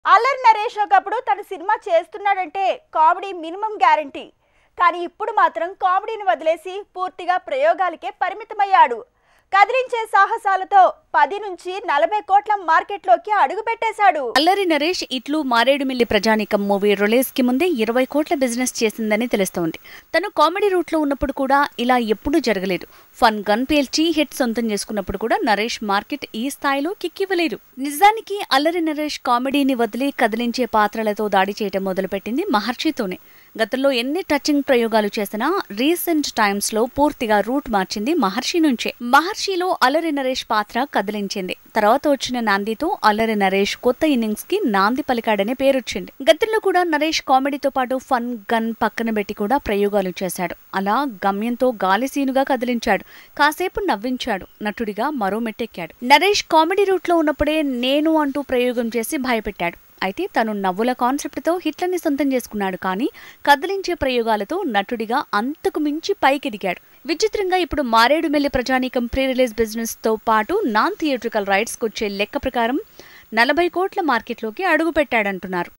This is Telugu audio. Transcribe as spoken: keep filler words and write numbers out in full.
అల్లరి నరేష్ ఒకప్పుడు తన సినిమా చేస్తున్నాడంటే కామెడీ మినిమం గ్యారంటీ. కానీ ఇప్పుడు మాత్రం కామెడీని వదిలేసి పూర్తిగా ప్రయోగాలకే పరిమితమయ్యాడు. కదిలించే సాహసాలతో పది నుంచి నలభై కోట్ల మార్కెట్లోకి అడుగు పెట్టేశాడు. అల్లరి నరేష్ ఇట్లు మారేడుమిల్లి ప్రజానికం మూవీ రిలీజ్ కి ముందే ఇరవై కోట్ల బిజినెస్ చేసిందని తెలుస్తోంది. తను కామెడీ రూట్ లో ఉన్నప్పుడు కూడా ఇలా ఎప్పుడూ జరగలేదు. ఫన్ గన్ పేల్చి హిట్ సొంతం చేసుకున్నప్పుడు కూడా నరేష్ మార్కెట్ ఈ స్థాయిలో కిక్కివ్వలేదు. నిజానికి అల్లరి నరేష్ కామెడీని వదిలి కదిలించే పాత్రలతో దాడి చేయడం మొదలుపెట్టింది మహర్షితోనే. గతంలో ఎన్ని టచింగ్ ప్రయోగాలు చేసినా రీసెంట్ టైమ్స్ లో పూర్తిగా రూట్ మార్చింది మహర్షి నుంచే. మహర్షిలో అల్లరి నరేష్ పాత్ర కదిలించింది. తర్వాత వచ్చిన నాందితో అల్లరి నరేష్ కొత్త ఇన్నింగ్స్ కి నాంది పలికాడనే పేరొచ్చింది. గతంలో కూడా నరేష్ కామెడీతో పాటు ఫన్ గన్ పక్కన పెట్టి కూడా ప్రయోగాలు చేశాడు. అలా గమ్యంతో గాలిసీనుగా కదిలించాడు. కాసేపు నవ్వించాడు. నటుడిగా మరో మెట్టెక్కాడు. నరేష్ కామెడీ రూట్ లో ఉన్నప్పుడే నేను అంటూ ప్రయోగం చేసి భయపెట్టాడు. అయితే తను నవ్వుల కాన్సెప్ట్తో హిట్లని సొంతం చేసుకున్నాడు. కానీ కదిలించే ప్రయోగాలతో నటుడిగా అంతకు మించి పైకెదిగాడు. విచిత్రంగా ఇప్పుడు మారేడుమిల్లి ప్రజానీకం ప్రీ రిలీజ్ బిజినెస్ తో పాటు నాన్ థియేట్రికల్ రైట్స్ కొచ్చే లెక్క ప్రకారం నలభై కోట్ల మార్కెట్లోకి అడుగు పెట్టాడంటున్నారు.